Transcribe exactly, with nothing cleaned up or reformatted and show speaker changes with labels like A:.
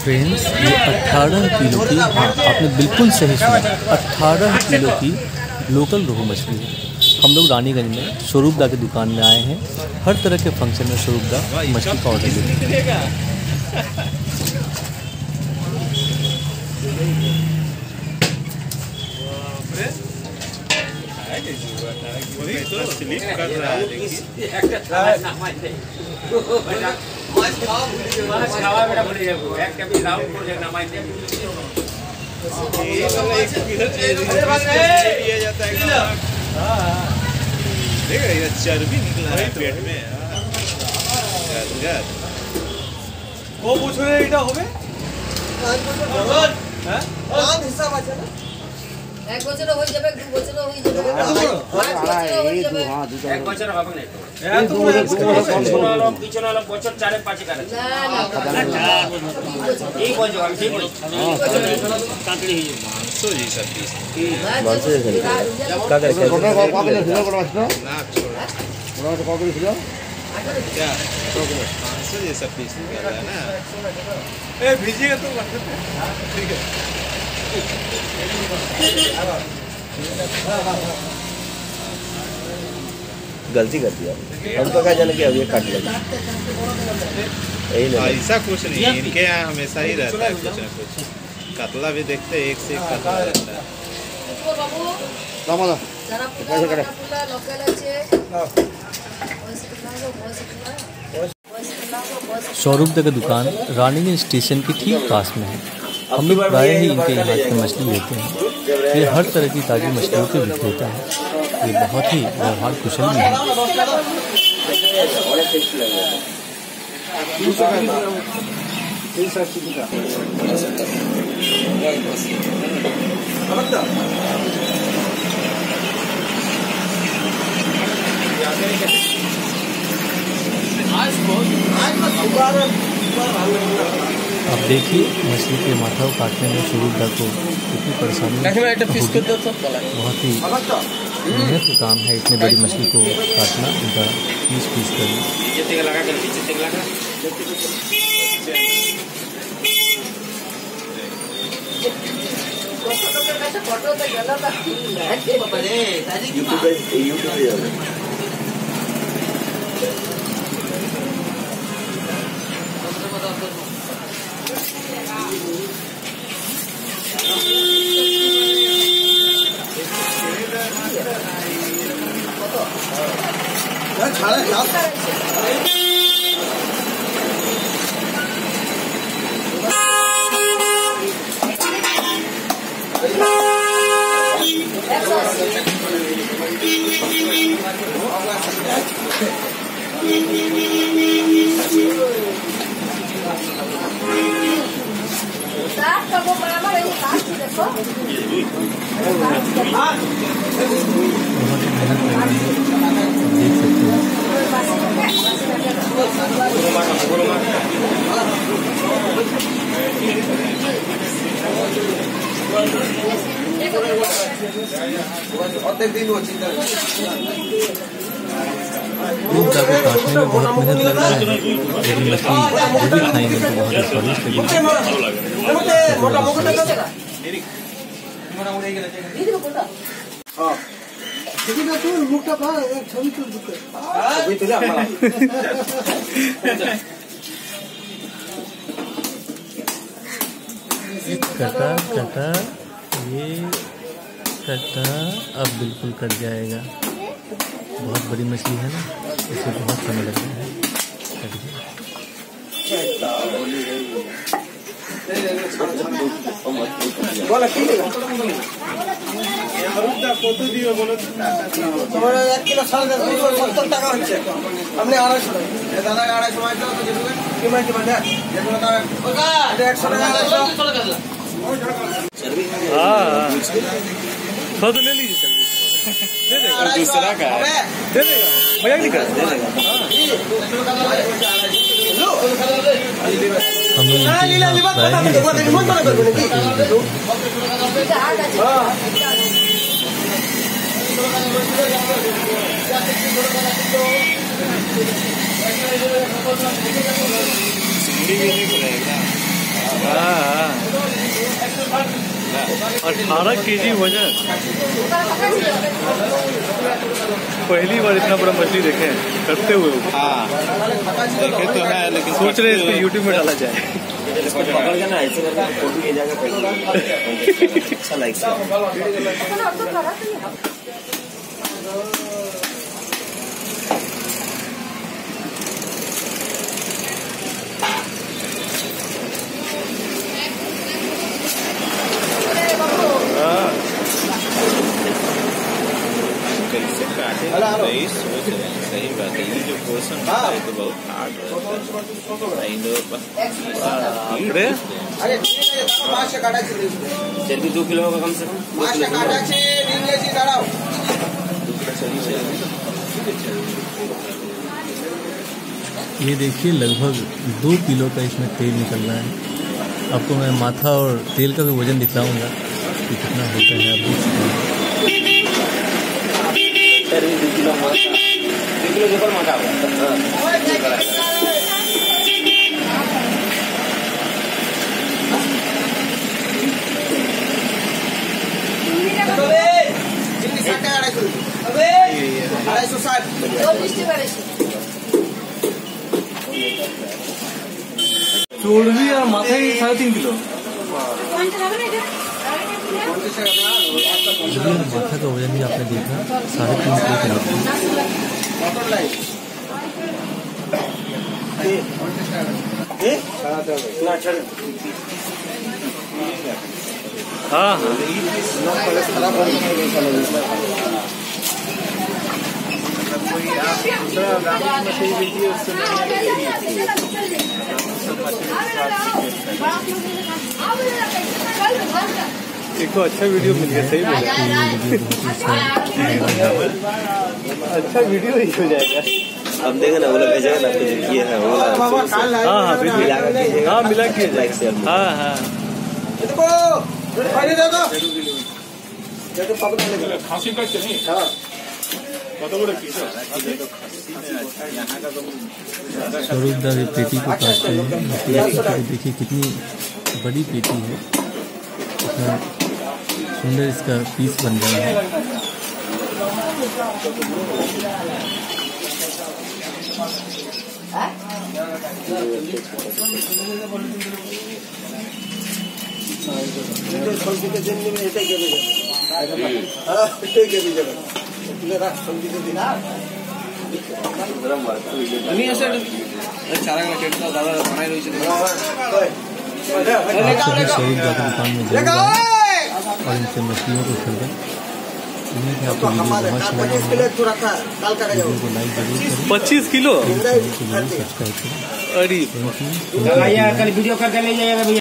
A: Friends, ये अट्ठारह kilo की, हाँ आपने बिल्कुल सही सुना, अट्ठारह किलो की लोकल रोहू मछली है। हम लोग रानीगंज में स्वरूपदा की दुकान में आए हैं। हर तरह के फंक्शन में स्वरूपदा मछली का ऑर्डर देते हैं।
B: चर्बी निकला है पेट में। वो पूछ रहे इटा हो गए हां हिस्सा बचा ना एक বছর হই যাবে দুই বছর হই যাবে এই দু हां দু এক বছর হবে না এত পিছনে হলো পিছনে হলো বছর চার পাঁচ কারে না না এই বছর আমি ঠিক বলি কাটলি হই মাংস जी सब पीस मांस है का कर के कोटा को को ছিল কোটা মাছ না কোটা को को ছিল क्या मांस ये सब पीस निकल रहा है ना ए भीजिएगा तो ठीक है
C: गलती कर दिया हमको क्या जाने कि अब ये काट लगा
B: ऐसा कुछ नहीं, इनके यहाँ हमेशा ही रहता है कुछ ना कुछ। कतला भी देखते एक से एक कतला रहता है।
A: स्वरूपदा की दुकान रानीगंज स्टेशन के ठीक पास में है। हम लोग प्राय ही इनके यहाँ से मछली लेते हैं। ये हर तरह की ताज़ी मछलियों के विक्रेता है। ये बहुत ही व्यवहार कुशल भी है। अब देखिए मछली के माथा को काटने में स्वरूपदा को कितनी परेशानी होगी। बहुत ही मेहनत का काम है इतनी बड़ी मछली को काटना, उनका पीस पीस करना। देख सकते हैं दूध का काटने में बहुत मेहनत लगता है, लेकिन मछली जो भी खाएंगे तो बहुत ही स्वादिष्ट कटा कटा ये कटा अब बिल्कुल कट जाएगा। बहुत बड़ी मछली है ना, इसे बहुत समय लगता है। कट गया।
D: हमने आड़ा दादा आड़ा
B: हाँ तो ले लीजिए दे देगा दूसरा का दे देगा भैया नहीं कर दे देगा।
A: हम लोग अठारह के जी वजन। पहली बार इतना बड़ा मछली देखे करते हुए।
E: हाँ देखे तो है, लेकिन
A: सोच रहे हैं इसको यूट्यूब में डाला जाए।
C: इसको पकड़ के ना ऐसे करके फोटो ले जाकर पहले अच्छा लाइक
E: कैसे काटे नहीं सोच रहे हैं। सही बात है, ये जो पोर्शन होता है तो बहुत हार्ड होता है।
D: अरे पाँच से काटा चाहिए,
C: चलिए दो किलो होगा कम से कम।
D: पाँच से काटा चाहिए, दिन ले जी दाड़ा।
A: ये देखिए लगभग दो किलो का इसमें तेल निकल रहा है। आपको मैं माथा और तेल का भी वजन दिखाऊंगा कि कितना होता है। आप देख सकते हैं
C: दो किलो दो किलो के ऊपर मोटा होगा।
D: अढ़ाई सौ साठ
A: चोरवी और माथा ही साढ़े तीन किलो। माथा का वजन भी आपने देखा साढ़े तीन किलो के लगभग। हाँ हाँ एक तो अच्छा वीडियो मिल गया। सही बोला, अच्छा वीडियो ही हो जाएगा।
C: अब देखे ना वो लोग भेजेगा ना, कुछ ये है वो।
A: हाँ हाँ बिल्कुल, हाँ मिला के
C: लाइक शेयर।
A: हाँ हाँ
E: खांसी का चलिए।
A: स्वरूप दा पेटी को काटते हैं। देखिए कितनी बड़ी पेटी है, कितना सुंदर इसका पीस बन रहा है। स्वरूप दा की दुकान में जरूर आएं और इनसे मछलियों को खरीदें। उम्मीद है आपको वीडियो बहुत अच्छा लगा। वीडियो को लाइक जरूर करें। पच्चीस किलो सब्सक्राइब करें। अरे
B: कल वीडियो करके ले जाइएगा भैया।